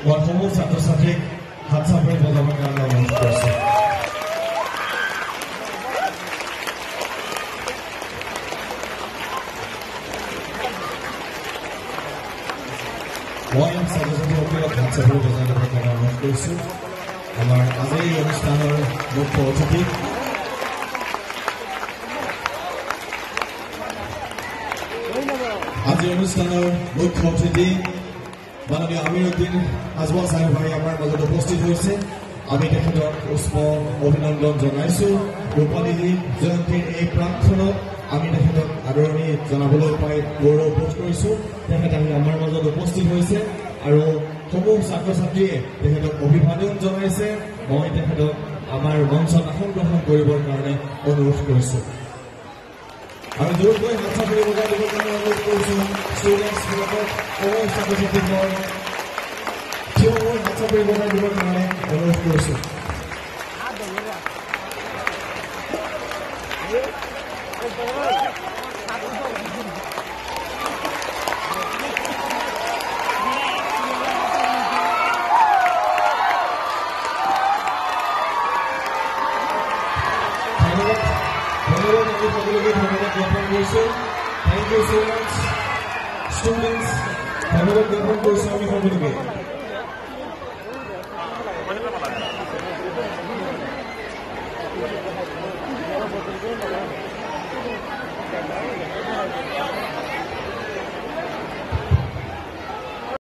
মই সমূহ ছাত্ৰ ছাত্ৰীক হাত চাপৰি বজাবৰ কাৰণে অনুৰোধ কৰিছোঁ। মই ছাত্ৰ ছাত্ৰীসকলক হাত চাপৰি বজাই দিবৰ কাৰণে অনুৰোধ কৰিছোঁ। আমাৰ আজিৰ এই অনুষ্ঠানৰ মুখ্য অতিথি মাননীয় আমিৰুদ্দিন আজমল চাহেব ভাই আমাৰ মাজত উপস্থিত হৈছে। আমি তেখেতক পুষ্প অভিনন্দন জনাইছোঁ। ৰূপালী জয়ন্তীৰ এই প্ৰাকখনত আমি তেখেতক আদৰণি জনাবলৈ পাই গৌৰৱ বোধ কৰিছোঁ। তেখেত আহি আমাৰ মাজত উপস্থিত হৈছে আৰু সমূহ ছাত্ৰ ছাত্ৰীয়ে তেখেতক অভিবাদন জনাইছে। মই তেখেতক আমাৰ মঞ্চত আসন গ্ৰহণ কৰিবৰ কাৰণে অনুৰোধ কৰিছোঁ। আমি জোৰকৈ হাত চাপৰি বজাই দিবৰ কাৰণে অনুৰোধ কৰিছোঁ। ষ্টুডেণ্টছবিলাকক সমূহ ছাত্ৰ ছাত্ৰীসকল থিয় হৈ হাত চাপৰি বজাই দিবৰ কাৰণে অনুৰোধ কৰিছোঁ। Thank you so much, students. ধন্যবাদ জ্ঞাপন কৰিছোঁ আমি সকলোকে।